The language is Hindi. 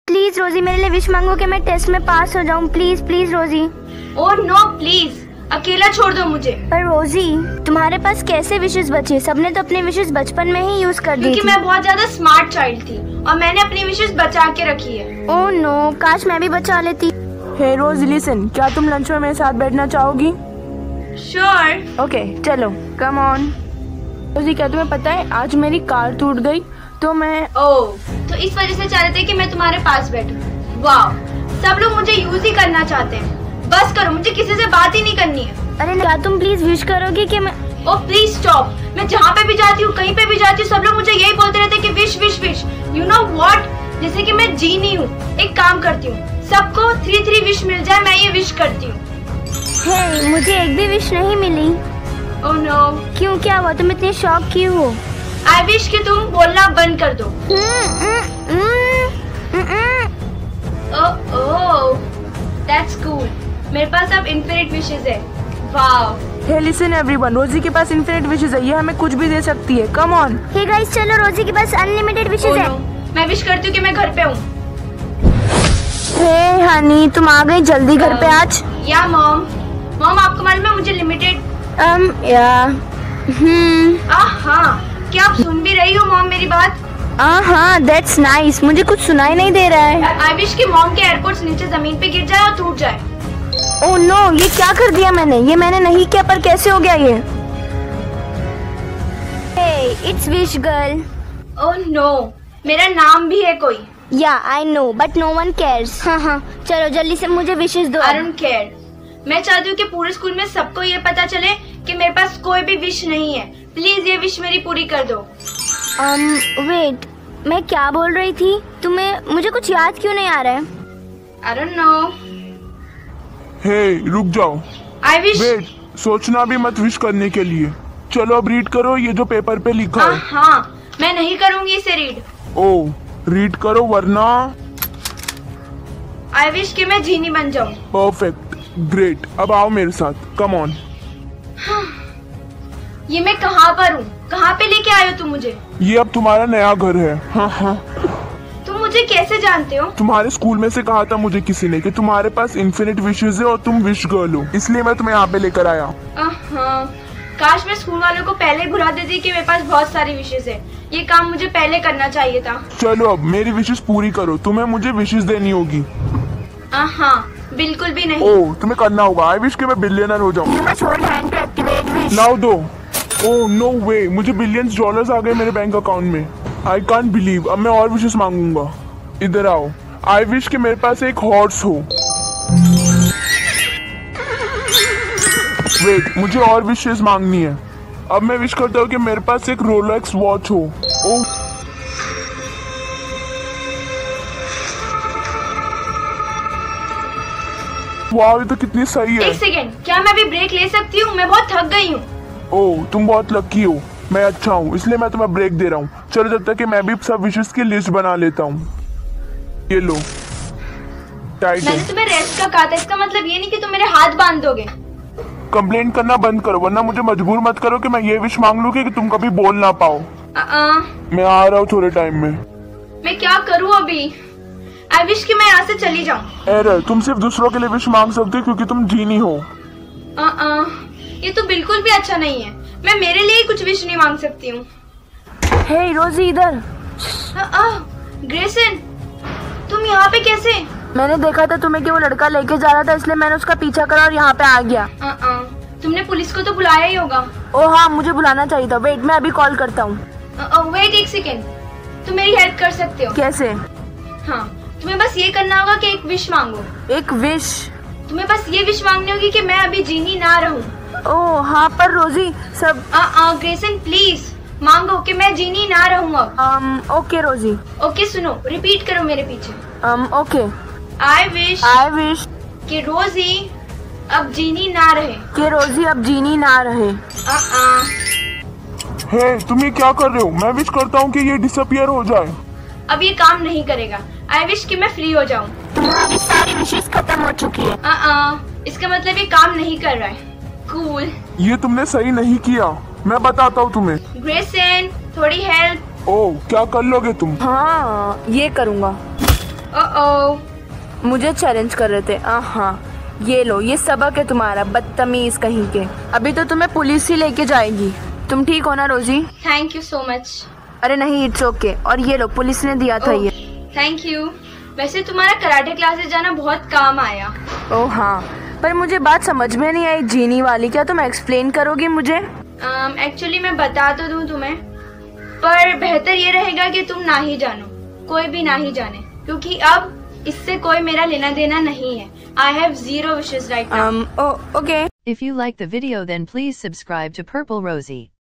प्लीज रोजी मेरे लिए विश मांगो कि मैं टेस्ट में पास हो जाऊं। प्लीज प्लीज रोजी। ओह नो प्लीज, अकेला छोड़ दो मुझे। पर रोजी तुम्हारे पास कैसे विशेस बचे? सबने तो अपने विशेस बचपन में ही यूज कर दी क्योंकि थी। मैं बहुत ज्यादा स्मार्ट चाइल्ड थी और मैंने अपनी विशेस बचा के रखी है। ओह नो, काश मैं भी बचा लेती। हे रोज लिसन, क्या तुम लंच में मेरे साथ बैठना चाहोगी? श्योर। ओके चलो, कम ऑन। रोजी क्या तुम्हें पता है आज मेरी कार टूट गई तो मैं ओह, तो इस वजह से चाह रहे थे कि मैं तुम्हारे पास बैठूं। वाह, सब लोग मुझे यूज ही करना चाहते हैं। बस करो, मुझे किसी से बात ही नहीं करनी है। अरे क्या तुम प्लीज विश करोगी कि मैं ओह प्लीज स्टॉप। मैं जहाँ पे भी जाती हूँ, कहीं पे भी जाती हूँ, सब लोग मुझे यही बोलते रहते हैं कि wish wish wish. You know what, जैसे कि मैं जीनी हूँ। एक काम करती हूँ, सबको 3 विश मिल जाए, मैं ये विश करती हूँ। हे, मुझे एक भी विश नहीं मिली। ओह नो, क्यों, क्या हुआ? तुम इतनी शॉक क्यों हो? आई विश कि तुम बोलना बंद कर दो। Oh, that's cool. मेरे पास अब इन्फिनिट विशेस है। वाव। हे लिसन एवरीवन, रोजी के पास इन्फिनिट विशेस है, ये हमें कुछ भी दे सकती है। Come on. हे गाइस, चलो, रोजी के पास अनलिमिटेड विशेस है। मैं विश करती हूँ कि मैं घर पे हूँ। हे हनी, तुम आ गई जल्दी घर पे आज? या मॉम आपको मालूम है मुझे लिमिटेड हाँ, क्या आप सुन भी रही हो मॉम मेरी बात? हाँ, दैट्स नाइस। मुझे कुछ सुनाई नहीं दे रहा है। आई विश कि मॉम के एयरपोर्ट्स नीचे जमीन पे गिर जाए और टूट जाए। ओह नो, ये क्या कर दिया मैंने? ये मैंने नहीं किया, पर कैसे हो गया ये? Hey, it's wish girl. Oh no, मेरा नाम भी है कोई। Yeah I know, but no one cares. हाँ, चलो जल्दी से मुझे विशेस दो। I don't care. मैं चाहती हूँ कि पूरे स्कूल में सबको ये पता चले कि मेरे पास कोई भी विश नहीं है। प्लीज ये विश मेरी पूरी कर दो। वेट, मैं क्या बोल रही थी? तुम्हें मुझे कुछ याद क्यों नहीं आ रहा है? I don't know. हे, रुक जाओ। I wish. वेट, सोचना भी मत विश करने के लिए। चलो अब रीड करो ये जो पेपर पे लिखा है। हाँ, मैं नहीं करूँगी इसे रीड। ओह, रीड करो वरना। आई विश कि मैं जीनी बन जाऊँ। Perfect, great. अब आओ मेरे साथ, कम ऑन। ये मैं कहाँ पर हूँ? कहाँ पे लेके आए हो तुम मुझे? ये अब तुम्हारा नया घर है। हाँ, तुम मुझे कैसे जानते हो? तुम्हारे स्कूल में से कहा था मुझे किसी ने कि तुम्हारे पास इन्फिनिट विशेस है और तुम विश गर्ल हो, इसलिए मैं तुम्हें यहाँ पे लेकर आया। काश मैं स्कूल वालों को पहले ही भुला देती कि मेरे पास बहुत सारी विशेस है। ये काम मुझे पहले करना चाहिए था। चलो अब मेरी विशेस पूरी करो, तुम्हें मुझे विशेस देनी होगी। हाँ, बिल्कुल भी नहीं। ओह, तुम्हें करना होगा। आई विश कि मैं बिलियनर हो जाऊँ। लाओ दो। ओह नो वे, मुझे बिलियंस डॉलर्स आ गए मेरे बैंक अकाउंट में। I can't believe. अब मैं और विशेस मांगूंगा। इधर आओ। आई विश कि मेरे पास एक हॉर्स हो। वेट, मुझे और विशेस मांगनी है। अब मैं विश करता हूँ कि मेरे पास एक रोलेक्स वॉच हो। ओह, वाह, ये तो कितनी सही है। एक सेकेंड, क्या मैं अभी ब्रेक ले सकती हूँ? मैं बहुत थक गई हूँ। ओह, तुम बहुत लकी हो। मैं अच्छा हूँ, इसलिए मैं तुम्हें ब्रेक दे रहा हूँ। चलो जब तक कि मैं भी सब विशेस की लिस्ट बना लेता हूँ। ये लो, टाइट है। मैंने तुम्हें रेस्ट का कहा था, इसका मतलब ये नहीं कि तुम मेरे हाथ बांध दोगे। कंप्लेंट करना बंद करो, वरना मुझे मजबूर मत करो कि मैं ये विश मांग लूँ कि तुम कभी बोल ना पाओ। मैं आ रहा हूँ थोड़े टाइम में। मैं क्या करूँ अभी? आई विश कि मैं यहाँ से चली जाऊँ। एरर, तुम सिर्फ दूसरों के लिए विश मांग सकते हो क्योंकि तुम जीनी हो। ये तो बिल्कुल भी अच्छा नहीं है। मैं मेरे लिए ही कुछ विश नहीं मांग सकती हूँ। हे रोजी, इधर। ग्रेसन, तुम यहाँ पे कैसे? मैंने देखा था तुम्हें कि वो लड़का लेके जा रहा था, इसलिए मैंने उसका पीछा करा और यहाँ पे आ गया। तुमने पुलिस को तो बुलाया ही होगा। ओह हाँ, मुझे बुलाना चाहिए था। वेट, मैं अभी कॉल करता हूँ। वेट एक सेकेंड, तुम मेरी हेल्प कर सकते हो। कैसे? हाँ, तुम्हें बस ये करना होगा कि एक विश मांगो। एक विश? तुम्हें बस ये विश मांगनी होगी कि मैं अभी जीनी ना रहूं। ओह हाँ, पर रोजी सब। ग्रेसन प्लीज मांगो कि मैं जीनी ना रहूं अब। ओके रोजी। ओके, सुनो, रिपीट करो मेरे पीछे। ओके। आई विश कि रोजी अब जीनी ना रहे। कि रोजी अब जीनी ना रहे। हे, तुम ये क्या कर रहे हो? मैं विश करता हूँ कि ये डिसअपियर हो जाए। अब ये काम नहीं करेगा। आई विश कि मैं फ्री हो जाऊं। तुम्हारी सारी विशेस खत्म हो चुकी है। इसका मतलब ये काम नहीं कर रहा है। कूल। ये तुमने सही नहीं किया, मैं बताता हूँ तुम्हें। ग्रेसन, थोड़ी हेल्प। ओह, क्या कर लोगे तुम? हाँ, ये करूँगा। मुझे चैलेंज कर रहे थे। हाँ, ये लो, ये सबक है तुम्हारा, बदतमीज कहीं के। अभी तो तुम्हें पुलिस ही लेके जाएगी। तुम ठीक हो ना Rosie? Thank you so much. अरे नहीं, इट्स ओके। और ये लो, पुलिस ने दिया था ये। Thank you. वैसे तुम्हारा कराटे क्लासेस जाना बहुत काम आया। ओह हाँ, पर मुझे बात समझ में नहीं आई जीनी वाली। क्या तुम एक्सप्लेन करोगी मुझे? एक्चुअली मैं बता तो दूं तुम्हें, पर बेहतर ये रहेगा कि तुम ना ही जानो, कोई भी ना ही जाने, क्योंकि अब इससे कोई मेरा लेना देना नहीं है। I have 0 wishes right now. Okay. If you like the video then please subscribe to Purple Rosie.